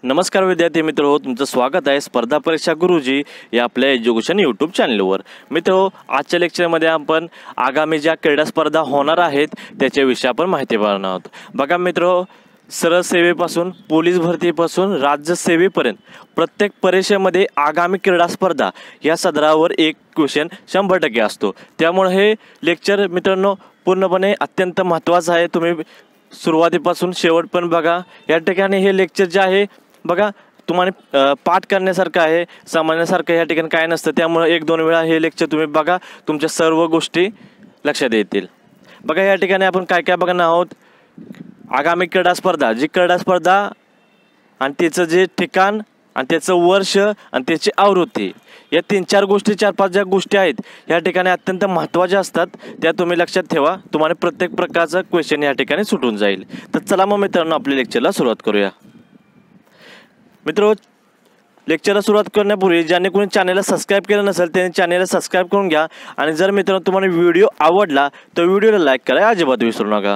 नमस्कार विद्यार्थी मित्रो, तुमचं स्वागत आहे स्पर्धा परीक्षा गुरुजी या आपल्या एज्युकेशन यूट्यूब चॅनलवर। मित्रो, आजच्या लेक्चरमध्ये आपण आगामी ज्या क्रीडा स्पर्धा होणार आहेत त्याच्याविषयी आपण माहिती पाहणार आहोत। बघा मित्रो, सरळ सेवेपासून पोलीस भरतीपासून राज्यसेवेपर्यंत प्रत्येक परीक्षेमध्ये आगामी क्रीडा स्पर्धा या सदरावर एक क्वेश्चन 100% असतो। त्यामुळे हे लेक्चर मित्रांनो पूर्णपणे अत्यंत महत्त्वाचं आहे। तुम्ही सुरुवातीपासून शेवटपर्यंत बघा। या ठिकाणी हे लेक्चर जे आहे बघा तुम्हाला पाठ करण्यासारखं आहे, समजण्यासारखं या ठिकाणी काय नसतं। त्यामुळे एक दोन वेळा हे लेक्चर तुम्ही बघा, तुमच्या सर्व गोष्टी लक्षात येतील। बघा या ठिकाणी आपण काय काय बघणार आहोत। आगामी क्रीडा स्पर्धा, जी क्रीडा स्पर्धा आणि त्याचं जे ठिकाण आणि त्याचं वर्ष आणि त्याची आवृत्ती, या 3-4 गोष्टी 4-5 ज्या गोष्टी आहेत या ठिकाणी अत्यंत महत्त्वाच्या असतात, त्या तुम्ही लक्षात ठेवा। तुम्हाला प्रत्येक प्रकारचा क्वेश्चन या ठिकाणी सुटून जाईल। तर चला मग मित्रांनो आपल्या लेक्चरला सुरुवात करूया। मित्रो, लेक्चरला सुरुवात करण्यापूर्वी ज्यांनी कोणी चॅनलला सबस्क्राईब केलं नसेल त्यांनी चॅनलला सबस्क्राईब करून घ्या। आणि जर मित्रांनो तुम्हाला व्हिडिओ आवडला तर व्हिडिओला लाईक करायला अजिबात विसरू नका।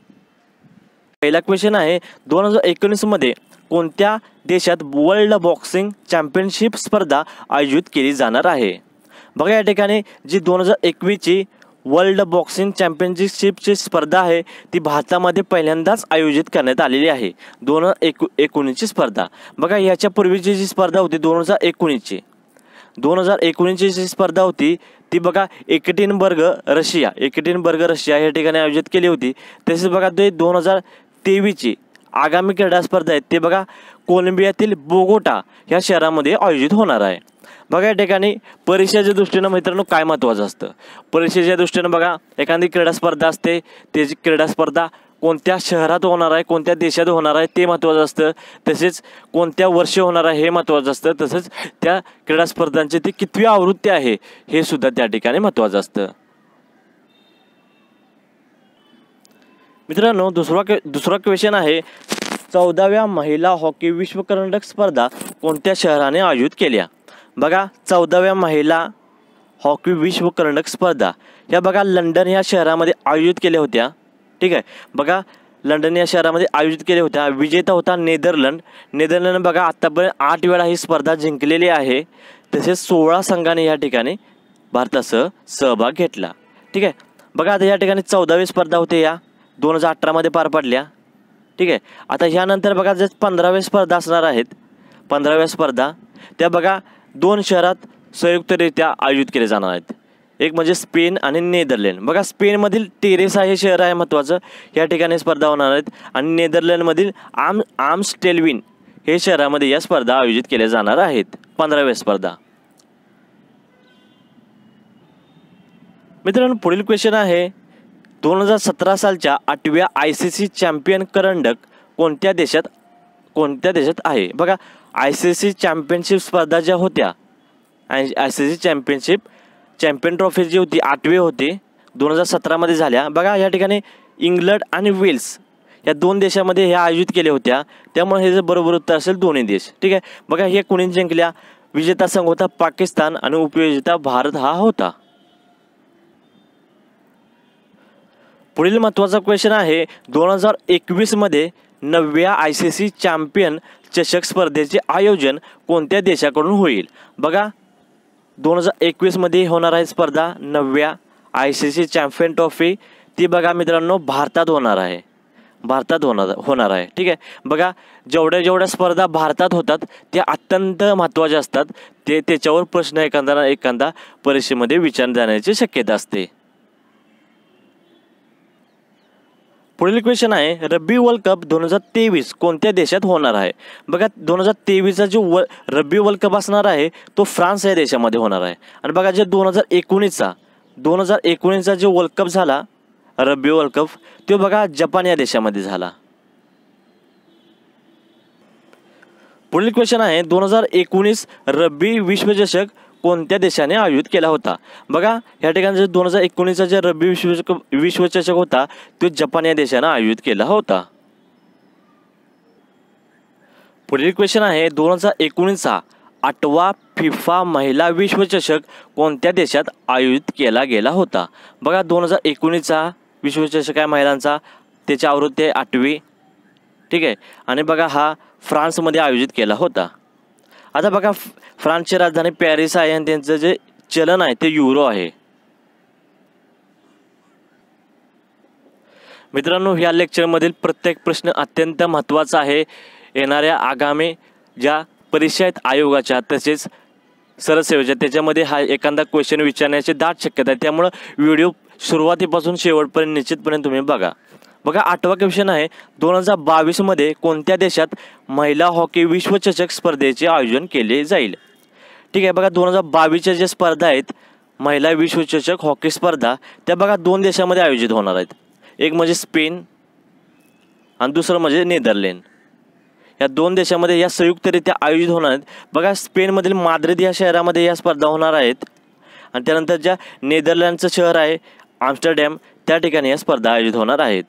पहिला क्वेश्चन आहे, 2019 मध्ये कोणत्या देशात वर्ल्ड बॉक्सिंग चॅम्पियनशिप स्पर्धा आयोजित केली जाणार आहे? बघा या ठिकाणी जी 2021 ची वर्ल्ड बॉक्सिंग चॅम्पियनशिपची स्पर्धा आहे ती भारतामध्ये पहिल्यांदाच आयोजित करण्यात आलेली आहे। 2019 ची स्पर्धा। बघा याच्यापूर्वीची जी स्पर्धा होती 2019 ची जी स्पर्धा होती ती बघा एकेटिनबर्ग रशिया या ठिकाणी आयोजित केली होती। तसेच बघा ते 2023 ची आगामी क्रीडा स्पर्धा आहेत ते बघा कोलंबियातील बोगोटा या शहरामध्ये आयोजित होणार आहे। बघा या ठिकाणी परीक्षेच्या दृष्टीने मित्रांनो काय महत्त्वाचं असतं। परीक्षेच्या दृष्टीने बघा एखादी क्रीडा स्पर्धा असते, त्याची क्रीडा स्पर्धा कोणत्या शहरात होणार आहे, कोणत्या देशात होणार आहे ते महत्त्वाचं असतं। तसेच कोणत्या वर्षी होणार आहे हे महत्त्वाचं असतं। तसेच त्या क्रीडा स्पर्धांची ती कितवी आवृत्ती आहे हे सुद्धा त्या ठिकाणी महत्त्वाचं असतं। मित्रांनो, दुसरा क्वेश्चन आहे, 14व्या महिला हॉकी विश्वकरंडक स्पर्धा कोणत्या शहराने आयोजित केल्या? बघा 14व्या महिला हॉकी विश्वकरंडक स्पर्धा या बघा लंडन या शहरामध्ये आयोजित केल्या होत्या। ठीक आहे, बघा लंडन या शहरामध्ये आयोजित केल्या होत्या। विजेता होता नेदरलँड बघा आतापर्यंत 8 वेळा ही स्पर्धा जिंकलेली आहे। तसेच 16 संघाने या ठिकाणी भारतासह सहभाग घेतला। ठीक आहे, बघा आता या ठिकाणी 14वी स्पर्धा होते या 2018 मध्ये पार पडल्या। ठीक आहे, आता ह्यानंतर बघा जे 15व्या स्पर्धा असणार आहेत, 15व्या स्पर्धा त्या बघा 2 शहरात संयुक्तरित्या आयोजित केले जाणार आहेत। एक म्हणजे स्पेन आणि नेदरलँड। बघा स्पेनमधील टेरेसा हे शहर आहे महत्त्वाचं, या ठिकाणी स्पर्धा होणार आहेत। आणि नेदरलँडमधील आम्स्टेलविन हे शहरामध्ये या स्पर्धा आयोजित केल्या जाणार आहेत, 15व्या स्पर्धा। मित्रांनो, पुढील क्वेश्चन आहे, 2017 सालच्या 8व्या ICC चॅम्पियन करंडक कोणत्या देशात आहे? बघा ICC चॅम्पियनशिप स्पर्धा ज्या होत्या, ICC चॅम्पियन ट्रॉफी जी होती 8वी होती 2017 मध्ये झाल्या। बघा या ठिकाणी इंग्लंड आणि वेल्स या 2 देशामध्ये ह्या आयोजित केल्या होत्या। त्यामुळे हे जे बरोबर उत्तर असेल दोन्ही देश। ठीक आहे, बघा हे कोणी जिंकल्या? विजेता संघ होता पाकिस्तान आणि उपविजेता भारत हा होता। पुढील महत्त्वाचा क्वेश्चन आहे, 2021 मध्ये 9व्या ICC चॅम्पियन चषक स्पर्धेचे आयोजन कोणत्या देशाकडून होईल? बघा 2021 मध्ये होणार आहे स्पर्धा 9व्या ICC चॅम्पियन ट्रॉफी, ती बघा मित्रांनो भारतात होणार आहे, होणार आहे। ठीक आहे, बघा जेवढ्या स्पर्धा भारतात होतात त्या अत्यंत महत्त्वाच्या असतात। त्याच्यावर प्रश्न एखादा परीक्षेमध्ये विचारण्यात जाण्याची शक्यता असते। पुढील क्वेश्चन आहे, रब्बी वर्ल्ड कप 2023 कोणत्या देशात होणार आहे? बघा 2023चा जो रब्बी वर्ल्ड कप असणार आहे तो फ्रान्स या देशामध्ये होणार आहे। आणि बघा जे 2019चा जो वर्ल्ड कप झाला रब्बी वर्ल्ड कप तो बघा जपान या देशामध्ये झाला। पुढील क्वेश्चन आहे, 2019 रब्बी विश्वचषक कोणत्या देशाने आयोजित केला होता? बघा या ठिकाणी 2019चा जे रब्बी विश्वचषक होता तो जपान या देशाने आयोजित केला होता। पुढील क्वेश्चन आहे, 2019चा 8वा फिफा महिला विश्वचषक कोणत्या देशात आयोजित केला गेला होता? बघा 2019चा विश्वचषक आहे महिलांचा, त्याची आवृत्ती आहे 8वी। ठीक आहे. आणि बघा हा फ्रान्समध्ये आयोजित केला होता. आता बघा फ्रान्सची राजधानी पॅरिस आहे आणि त्यांचं जे चलन आहे ते युरो आहे. मित्रांनो, या लेक्चरमधील प्रत्येक प्रश्न अत्यंत महत्त्वाचा आहे. येणाऱ्या आगामी ज्या परीक्षा आहेत आयोगाच्या तसेच सरसेवेच्या त्याच्यामध्ये हा एखादा क्वेश्चन विचारण्याची दाट शक्यता आहे. त्यामुळं व्हिडिओ सुरुवातीपासून शेवटपर्यंत निश्चितपणे तुम्ही बघा. बघा 8वा क्वेश्चन आहे, 2022मध्ये कोणत्या देशात महिला हॉकी विश्वचषक स्पर्धेचे आयोजन केले जाईल. ठीक आहे. बघा 2022च्या ज्या स्पर्धा आहेत महिला विश्वचषक हॉकी स्पर्धा त्या बघा 2 देशामध्ये आयोजित होणार आहेत. एक म्हणजे स्पेन आणि दुसरं म्हणजे नेदरलँड. या 2 देशामध्ये या संयुक्तरित्या आयोजित होणार आहेत. बघा स्पेनमधील माद्रिद या शहरामध्ये या स्पर्धा होणार आहेत आणि त्यानंतर ज्या नेदरलँडचं शहर आहे आम्स्टरडॅम त्या ठिकाणी या स्पर्धा आयोजित होणार आहेत.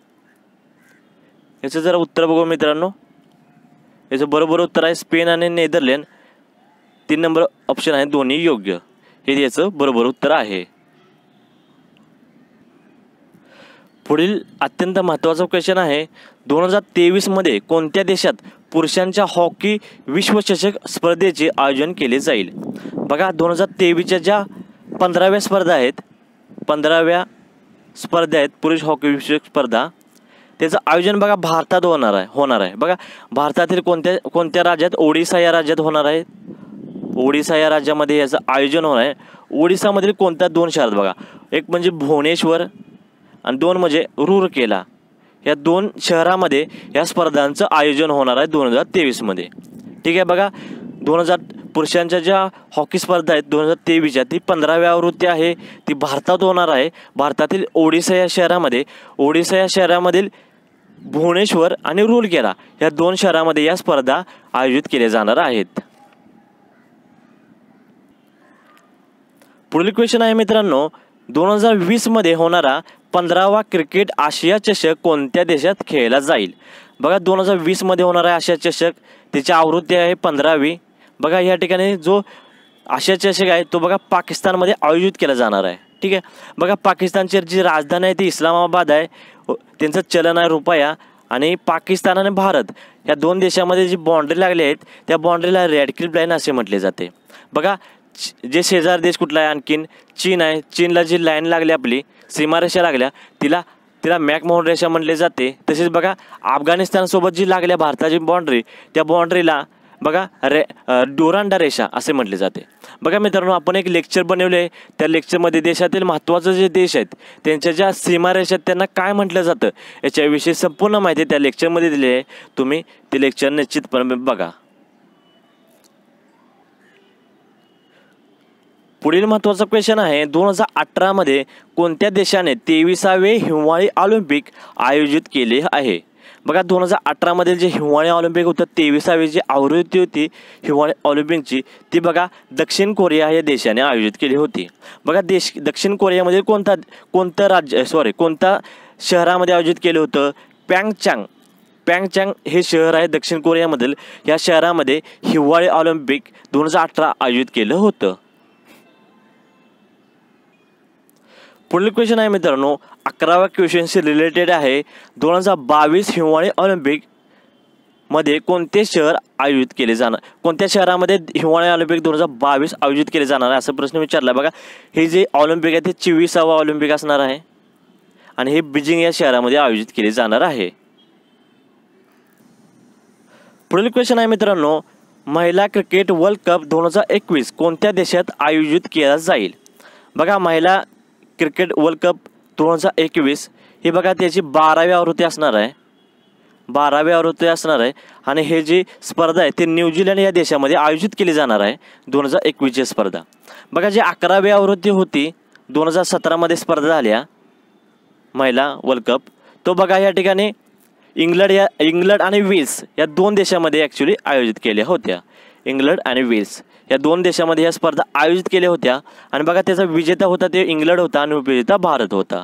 याचं जरा उत्तर बघू मित्रांनो. याचं बरोबर उत्तर आहे स्पेन आणि नेदरलँड. 3 नंबर ऑप्शन आहे दोन्ही योग्य. हे याचं बरोबर उत्तर आहे. पुढील अत्यंत महत्त्वाचा क्वेश्चन आहे, 2023मध्ये कोणत्या देशात पुरुषांच्या हॉकी विश्वचषक स्पर्धेचे आयोजन केले जाईल. बघा 2023च्या ज्या 15व्या स्पर्धा आहेत 15व्या स्पर्धा आहेत पुरुष हॉकी विश्वचषक स्पर्धा त्याचं आयोजन बघा भारतात होणार आहे. बघा भारतातील कोणत्या राज्यात ओडिसा या राज्यात होणार आहे. ओडिसा या राज्यामध्ये याचं आयोजन होणार आहे. ओडिसामधील कोणत्या 2 शहरात बघा, एक म्हणजे भुवनेश्वर आणि 2 म्हणजे रूरकेला. या 2 शहरामध्ये या स्पर्धांचं आयोजन होणार आहे 2023मध्ये. ठीक आहे. बघा पुरुषांच्या ज्या हॉकी स्पर्धा आहेत 2023च्या ती 15व्या आवृत्ती आहे. ती भारतात होणार आहे. भारतातील ओडिसा या शहरामधील भुवनेश्वर आणि रूरकेला या 2 शहरामध्ये या स्पर्धा आयोजित केल्या जाणार आहेत. पुढील क्वेश्चन आहे मित्रांनो, 2020मध्ये होणारा 15वा क्रिकेट आशिया चषक कोणत्या देशात खेळला जाईल. बघा 2020मध्ये होणारा आशिया चषक त्याची आवृत्ती आहे 15वी. बघा या ठिकाणी जो आशिया चषक आहे तो बघा पाकिस्तानमध्ये आयोजित केला जाणार आहे. ठीक आहे. बघा पाकिस्तानची जी राजधानी आहे ती इस्लामाबाद आहे. त्यांचं चलन आहे रुपया. आणि पाकिस्तान आणि भारत या 2 देशामध्ये जी बाँड्री लागली आहेत त्या बाँड्रीला रेड क्लिफ लाईन असे म्हटले जाते. बघा जे शेजार देश कुठला आहे आणखीन चीन आहे. चीनला जी लाईन लागली आपली सीमारेषा लागल्या तिला मॅकमोहन रेषा म्हटले जाते. तसेच बघा अफगाणिस्तानसोबत जी लागल्या भारताची बाँड्री त्या बाँड्रीला बघा डोरांडा रेषा असे म्हटले जाते. बघा मित्रांनो, आपण एक लेक्चर बनवले आहे. त्या लेक्चरमध्ये देशातील महत्त्वाचे जे देश आहेत त्यांच्या ज्या सीमारेषा त्यांना काय म्हटलं जातं याच्याविषयी संपूर्ण माहिती त्या लेक्चरमध्ये दिली आहे. तुम्ही ते लेक्चर निश्चितपणे बघा. पुढील महत्त्वाचा क्वेश्चन आहे, 2018मध्ये कोणत्या देशाने 23वे हिवाळी ऑलिम्पिक आयोजित केले आहे. बघा 2018मधील जे हिवाळी ऑलिम्पिक होतं 23वी जी आवृत्ती होती हिवाळी ऑलिम्पिकची ती बघा दक्षिण कोरिया या देशाने आयोजित केली होती. बघा दक्षिण कोरियामध्ये कोणत्या शहरामध्ये आयोजित केलं होतं. पँगचांग हे शहर आहे दक्षिण कोरियामधील. या शहरामध्ये हिवाळी ऑलिम्पिक 2018 आयोजित केलं होतं. पुढील क्वेश्चन आहे मित्रांनो, 11व्या क्वेश्चनशी रिलेटेड आहे. 2022 हिवाळी ऑलिम्पिक मध्ये कोणते शहर आयोजित केले जाणार, कोणत्या शहरामध्ये हिवाळी ऑलिम्पिक 2022 आयोजित केले जाणार आहे असा प्रश्न विचारला. बघा हे जे ऑलिम्पिक आहे ते 24वा ऑलिम्पिक असणार आहे आणि हे बीजिंग या शहरामध्ये आयोजित केले जाणार आहे. पुढील क्वेश्चन आहे मित्रांनो, महिला क्रिकेट वर्ल्ड कप 2021 कोणत्या देशात आयोजित केला जाईल. बघा महिला क्रिकेट वर्ल्ड कप 2021 ही बघा त्याची 12वी आवृत्ती असणार आहे आणि हे जी स्पर्धा आहे ते न्यूझीलंड या देशामध्ये आयोजित केली जाणार आहे 2021ची स्पर्धा. बघा जी 11वी आवृत्ती होती 2017मध्ये स्पर्धा झाल्या महिला वर्ल्ड कप तो बघा या ठिकाणी इंग्लंड आणि वेल्स या 2 देशामध्ये ॲक्च्युली आयोजित केल्या होत्या. इंग्लंड आणि वेल्स या 2 देशामध्ये या स्पर्धा आयोजित केल्या होत्या आणि बघा त्याचा विजेता होता ते इंग्लंड होता आणि उपविजेता भारत होता.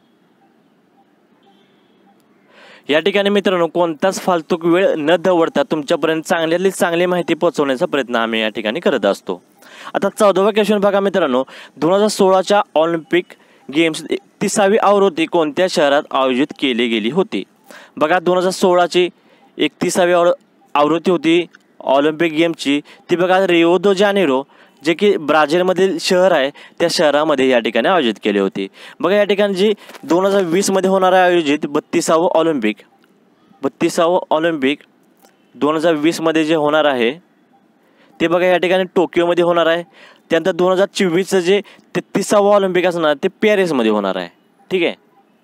या ठिकाणी मित्रांनो कोणताच फालतूक वेळ न दवडता तुमच्यापर्यंत चांगली माहिती पोहोचवण्याचा प्रयत्न आम्ही या ठिकाणी करत असतो. आता 14वा क्वेश्चन बघा मित्रांनो, 2016च्या ऑलिम्पिक गेम्स 30वी आवृत्ती कोणत्या शहरात आयोजित केली गेली होती. बघा 2016ची 31वी आवृत्ती होती ऑलिम्पिक गेमची, ती बघा रिओ दो जानेरो जे की ब्राझीलमधील शहर आहे त्या शहरामध्ये या ठिकाणी आयोजित केली होती. बघा या ठिकाणी जी 2020मध्ये होणार आहे आयोजित 32वा ऑलिम्पिक 2020मध्ये जे होणार आहे ते बघा या ठिकाणी टोकियोमध्ये होणार आहे. त्यानंतर 2024चं जे 33वा ऑलिम्पिक असणार ते पॅरिसमध्ये होणार आहे. ठीक आहे.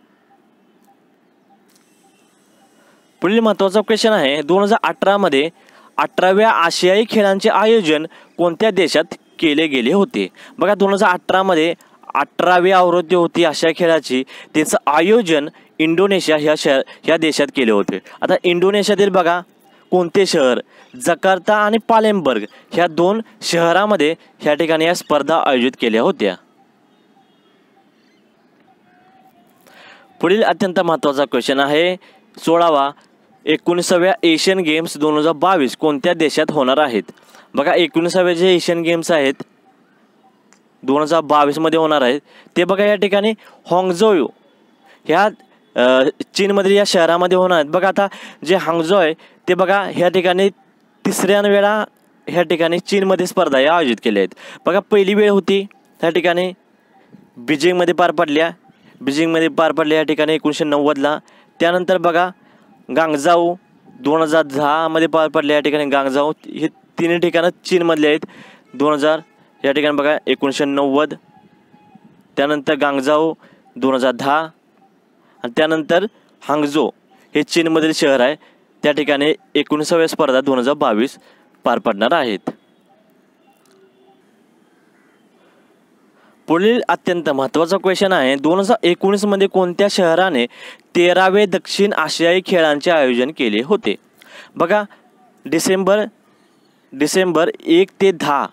पुढील महत्त्वाचा क्वेश्चन आहे 2018मध्ये 18व्या आशियाई खेळांचे आयोजन कोणत्या देशात केले गेले होते. बघा 2018मध्ये 18वी आवृत्ती होती आशिया खेळाची, त्याचं आयोजन इंडोनेशिया ह्या देशात केले होते. आता इंडोनेशियातील बघा कोणते शहर, जकार्ता आणि पालेमबर्ग ह्या 2 शहरामध्ये ह्या ठिकाणी या स्पर्धा आयोजित केल्या होत्या. पुढील अत्यंत महत्त्वाचा क्वेश्चन आहे 16वा 19व्या एशियन गेम्स 2022 कोणत्या देशात होणार आहेत. बघा 19वे जे एशियन गेम्स आहेत 2022 मध्ये होणार आहेत ते बघा या ठिकाणी हाँगझोऊ ह्या चीनमधील या शहरामध्ये होणार आहेत. बघा आता जे हाँगझो आहे ते बघा ह्या ठिकाणी 3ऱ्या वेळा ह्या ठिकाणी चीनमध्ये स्पर्धा या आयोजित केल्या आहेत. बघा पहिली वेळ होती त्या ठिकाणी बीजिंगमध्ये पार पडल्या या ठिकाणी 1990ला. त्यानंतर बघा गांगजाऊ 2010 मध्ये पार पडले या ठिकाणी. गांगजाऊ हे 3 ठिकाणं चीनमधले आहेत. 2000 या ठिकाणी बघा 1990, त्यानंतर गांगजाऊ 2010 आणि त्यानंतर हाँगझो हे चीनमधील शहर आहे त्या ठिकाणी 19व्या स्पर्धा 2022 पार पडणार आहेत. पुढील अत्यंत महत्त्वाचा क्वेश्चन आहे 2019मध्ये कोणत्या शहराने 13वे दक्षिण आशियाई खेळांचे आयोजन केले होते. बघा डिसेंबर 1 ते 10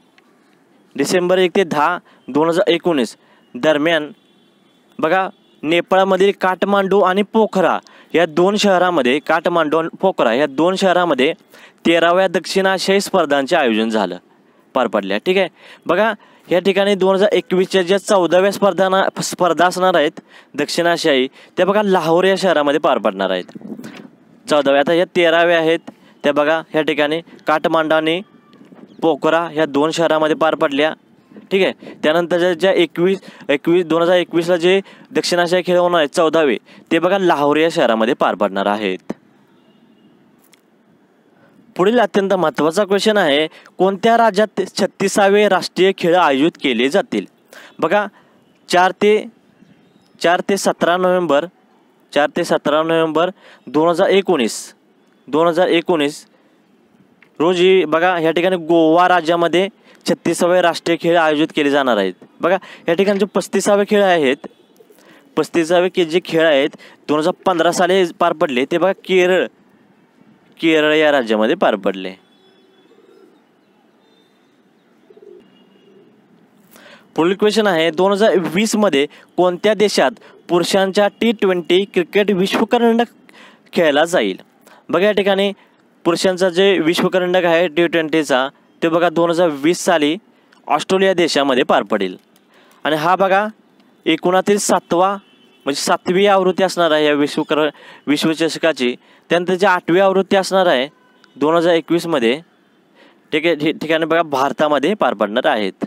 2019 दरम्यान बघा नेपाळमधील काठमांडू आणि पोखरा या 2 शहरामध्ये 13व्या दक्षिण आशियाई स्पर्धांचे आयोजन झालं पार पडल्या. ठीक आहे. बघा या ठिकाणी 2021च्या ज्या 14व्या स्पर्धा असणार आहेत दक्षिण आशियाई त्या बघा लाहोर या शहरामध्ये पार पडणार आहेत. 14व्या आता या 13व्या आहेत त्या बघा ह्या ठिकाणी काठमांडू आणि पोखरा ह्या 2 शहरामध्ये पार पडल्या. ठीक आहे. त्यानंतर ज्या 2021ला जे दक्षिण आशियाई खेळ होणार आहेत 14वे ते बघा लाहोर या शहरामध्ये पार पडणार आहेत. पुढील अत्यंत महत्त्वाचा क्वेश्चन आहे कोणत्या राज्यात 36वे राष्ट्रीय खेळ आयोजित केले जातील. बघा 4 ते 17 नोव्हेंबर 2019 रोजी बघा या ठिकाणी गोवा राज्यामध्ये 36वे राष्ट्रीय खेळ आयोजित केले जाणार आहेत. बघा या ठिकाणी जे 35वे खेळ आहेत 35वे जे खेळ आहेत 2015 साली पार पडले ते बघा केरळ या राज्यामध्ये पार पडले. पुढील क्वेश्चन आहे 2020 मध्ये कोणत्या देशात पुरुषांच्या T20 क्रिकेट विश्वकरंडक खेळला जाईल. बघा या ठिकाणी पुरुषांचा जे विश्वकरंडक आहे T20चा ते बघा 2020 साली ऑस्ट्रेलिया देशामध्ये पार पडेल. आणि हा बघा एकूणातील 7वी आवृत्ती असणार आहे या विश्वचषकाची. त्यानंतर जी 8वी आवृत्ती असणार आहे 2021 मध्ये ठिकाणी बघा भारतामध्ये पार पडणार आहेत.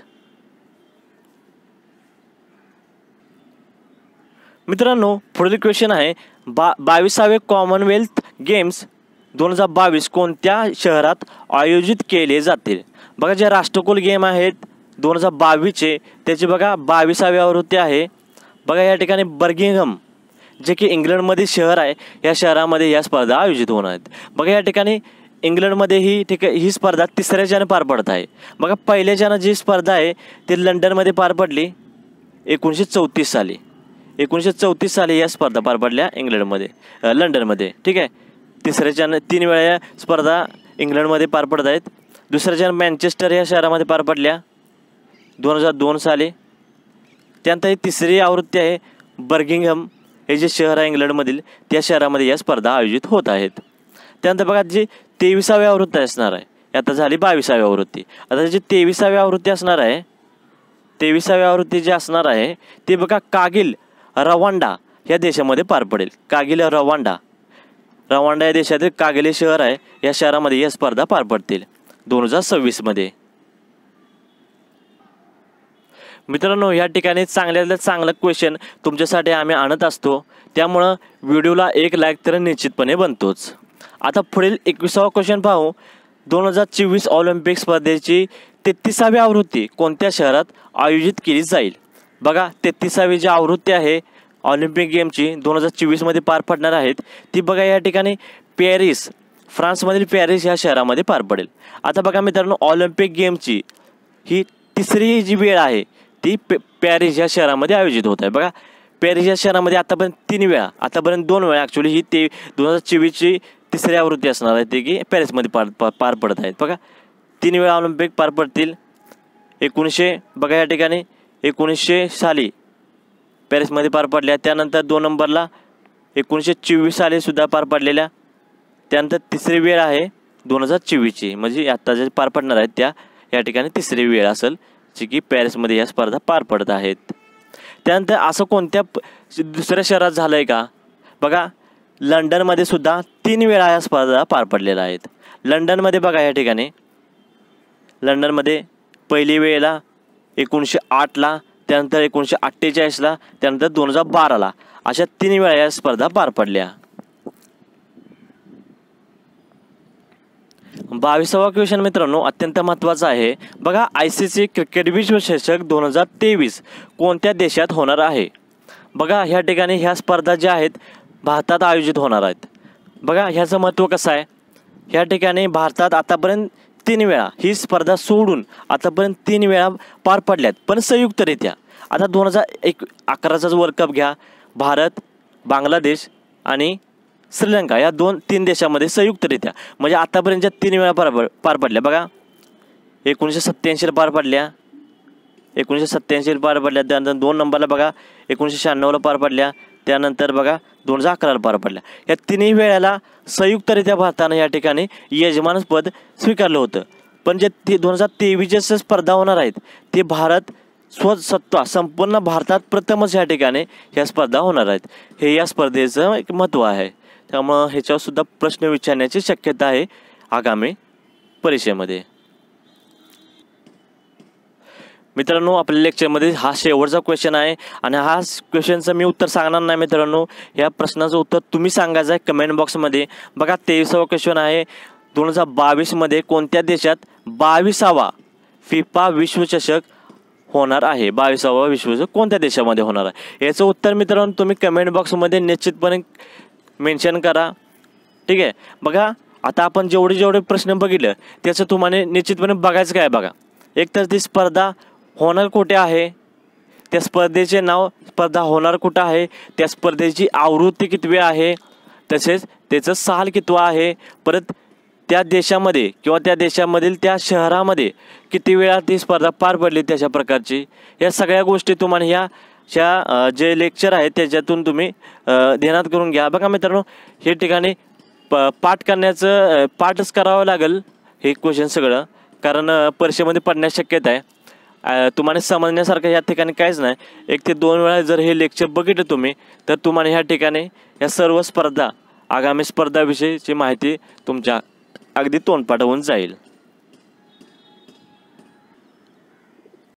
मित्रांनो पुढील क्वेश्चन आहे 22वे कॉमनवेल्थ गेम्स 2022 कोणत्या शहरात आयोजित केले जातील. बघा जे राष्ट्रकुल गेम आहेत 2022चे त्याची बघा 22वी आवृत्ती आहे. बघा या ठिकाणी बर्मिंघम जे की इंग्लंडमध्ये शहर आहे या शहरामध्ये या स्पर्धा आयोजित होणार आहेत. बघा या ठिकाणी इंग्लंडमध्ये ही स्पर्धा 3ऱ्याच्याने पार पडत आहे. बघा पहिल्याच्यानं जी स्पर्धा आहे ती लंडनमध्ये पार पडली 1934 साली या स्पर्धा पार पडल्या लंडनमध्ये. ठीक आहे. 3ऱ्याच्यानं 3 वेळा या स्पर्धा इंग्लंडमध्ये पार पडत आहेत. दुसऱ्याच्यानं मँचेस्टर या शहरामध्ये पार पडल्या 2002 साली. त्यानंतर ही 3री आवृत्ती आहे बर्मिंघम हे जे शहर आहे इंग्लंडमधील त्या शहरामध्ये या स्पर्धा आयोजित होत आहेत. त्यानंतर बघा जी 23वी आवृत्ती असणार आहे आता झाली 22वी आवृत्ती. आता जी 23वी आवृत्ती असणार आहे 23वी आवृत्ती जी असणार आहे ते बघा कागिल रवांडा या देशामध्ये पार पडेल. कागिल रवांडा रवांडा या देशातील कागले शहर आहे, या शहरामध्ये या स्पर्धा पार पडतील 2026 मध्ये. मित्रांनो, या ठिकाणी चांगल्यातल्या चांगला क्वेश्चन तुमच्यासाठी आम्ही आणत असतो, त्यामुळं व्हिडिओला एक लाईक तर निश्चितपणे बनतोच. आता पुढील 21वा क्वेश्चन पाहू. 2024 ऑलिम्पिक स्पर्धेची 33वी आवृत्ती कोणत्या शहरात आयोजित केली जाईल? बघा, 33वी जी आवृत्ती आहे ऑलिम्पिक गेमची 2024 मध्ये पार पडणार आहेत, ती बघा या ठिकाणी पॅरिस, फ्रान्समधील पॅरिस या शहरामध्ये पार पडेल. आता बघा मित्रांनो, ऑलिम्पिक गेमची ही तिसरी जी वेळ आहे ती पॅरिस या शहरामध्ये आयोजित होत आहे. बघा, पॅरिस या शहरामध्ये आतापर्यंत 3 वेळा, आतापर्यंत 2 वेळा ॲक्च्युली ही 2024ची तिसरी आवृत्ती असणार आहे ती की पॅरिसमध्ये पार पडत आहेत. बघा, 3 वेळा ऑलिम्पिक पार पडतील. 1900 बघा या ठिकाणी 1900 साली पॅरिसमध्ये पार पडल्या, त्यानंतर 2 नंबरला 1924 साली सुद्धा पार पडलेल्या, त्यानंतर तिसरी वेळ आहे 2024ची, म्हणजे आत्ता जे पार पडणार आहेत त्या या ठिकाणी तिसरी वेळ असेल जी की पॅरिसमध्ये या स्पर्धा पार पडत आहेत. त्यानंतर असं कोणत्या दुसऱ्या शहरात झालं आहे का? बघा, लंडनमध्ये सुद्धा 3 वेळा या स्पर्धा पार पडलेल्या आहेत. लंडनमध्ये बघा या ठिकाणी लंडनमध्ये पहिली वेळेला 1908ला, त्यानंतर 1948ला, त्यानंतर 2012ला, अशा 3 वेळा या स्पर्धा पार पडल्या. 22वा क्वेश्चन मित्रांनो अत्यंत महत्त्वाचा आहे. बघा, ICC क्रिकेट विश्वचषक 2023 कोणत्या देशात होणार आहे? बघा, ह्या ठिकाणी ह्या स्पर्धा ज्या आहेत भारतात आयोजित होणार आहेत. बघा, ह्याचं महत्त्व कसं आहे, ह्या ठिकाणी भारतात आतापर्यंत 3 वेळा ही स्पर्धा सोडून आतापर्यंत 3 वेळा पार पडल्यात, पण संयुक्तरित्या. आता 2011चा वर्ल्ड कप घ्या, भारत, बांगलादेश आणि श्रीलंका या 2-3 देशामध्ये संयुक्तरित्या, म्हणजे आतापर्यंतच्या 3 वेळा पार पडल्या. बघा, 1987ला पार पडल्या, 1987ला पार पडल्या, त्यानंतर 2 नंबरला बघा 1996ला पार पडल्या, त्यानंतर बघा 2011ला पार पडल्या. या 3ही वेळेला संयुक्तरित्या भारतानं या ठिकाणी यजमानपद स्वीकारलं होतं. पण जे 2023च्या स्पर्धा होणार आहेत ते भारत स्वतः संपूर्ण भारतात प्रथमच या ठिकाणी ह्या स्पर्धा होणार आहेत. हे या स्पर्धेचं एक महत्त्व आहे. त्यामुळं ह्याच्यावर सुद्धा प्रश्न विचारण्याची शक्यता आहे आगामी परीक्षेमध्ये. मित्रांनो, आपल्या लेक्चरमध्ये हा शेवटचा क्वेश्चन आहे आणि हा क्वेश्चनचं मी उत्तर सांगणार नाही मित्रांनो. या प्रश्नाचं उत्तर तुम्ही सांगायचं आहे कमेंट बॉक्समध्ये. बघा, 23वा क्वेश्चन आहे. 2022 कोणत्या देशात 22वा फिफा विश्वचषक होणार आहे? 22वा विश्वचषक कोणत्या देशामध्ये होणार आहे? याचं उत्तर मित्रांनो तुम्ही कमेंट बॉक्समध्ये निश्चितपणे मेन्शन करा. ठीक आहे. बघा, आता आपण जेवढे प्रश्न बघितले त्याचं तुम्हाला निश्चितपणे बघायचं काय. बघा, एक तर ती स्पर्धा होणार कुठे आहे, त्या स्पर्धेचे नाव, स्पर्धा होणार कुठं आहे, त्या स्पर्धेची आवृत्ती कितवी आहे, तसेच त्याचं साल कितवा आहे, परत त्या देशामध्ये किंवा त्या देशामधील त्या शहरामध्ये किती वेळा ती स्पर्धा पार पडली त्याच्या प्रकारची, या सगळ्या गोष्टी तुम्हाला ह्या जे लेक्चर आहे त्याच्यातून तुम्ही ध्यानात करून घ्या. बघा मित्रांनो, हे ठिकाणी पाठच करावं लागेल हे क्वेश्चन सगळं, कारण परीक्षेमध्ये पडण्याची शक्यता आहे. तुम्हाला समजण्यासारखं या ठिकाणी काहीच नाही. 1 ते 2 वेळा जर हे लेक्चर बघितलं तुम्ही तर तुम्हाला ह्या ठिकाणी या सर्व स्पर्धा, आगामी स्पर्धाविषयीची माहिती तुमच्या अगदी तोंडपाठ होऊन जाईल.